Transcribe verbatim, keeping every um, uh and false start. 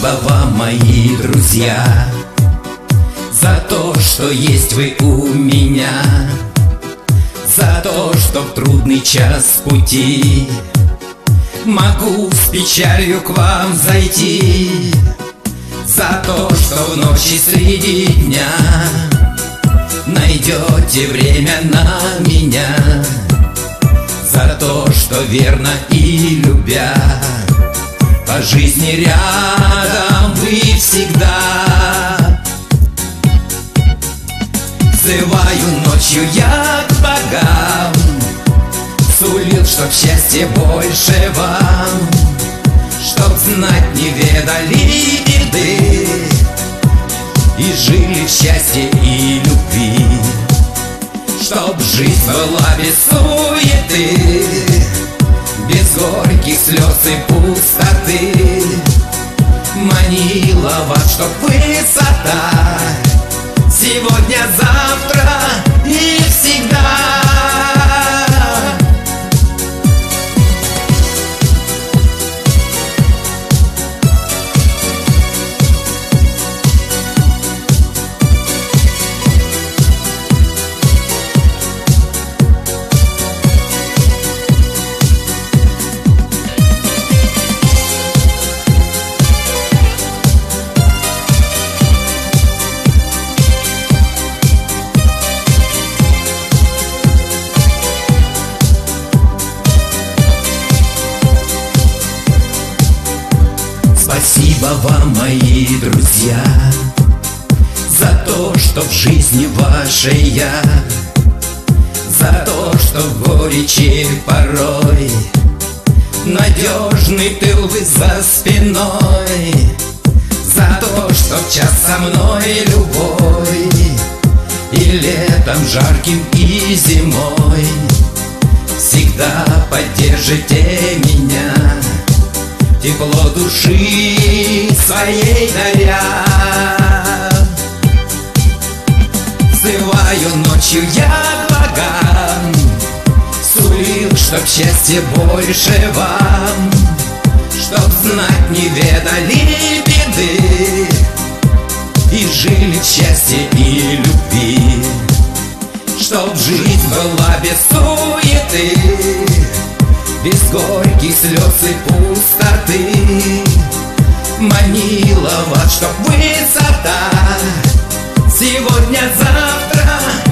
Спасибо вам, мои друзья, за то, что есть вы у меня, за то, что в трудный час пути могу с печалью к вам зайти, за то, что в ночи среди дня найдете время на меня, за то, что верно и любя по жизни рядом вы всегда. Взываю ночью я к богам, сулил, чтоб счастье больше вам, чтоб знать не ведали беды и жили в счастье и любви, чтоб жизнь была без суеты, без горьких слез и пустоты, манила вас, чтоб высота сегодня, завтра и всегда. Спасибо вам, мои друзья, за то, что в жизни вашей я, за то, что в горечи порой надежный тыл вы за спиной, за то, что в час со мной любой и летом жарким, и зимой всегда поддержите меня, тепло души своей даря. Взываю ночью я к богам, сулил, чтоб счастье больше вам, чтоб знать не ведали беды и жили в счастье и любви, чтоб жизнь была без суеты, без горьких слез и пустоты, манила вас, чтоб высота сегодня, завтра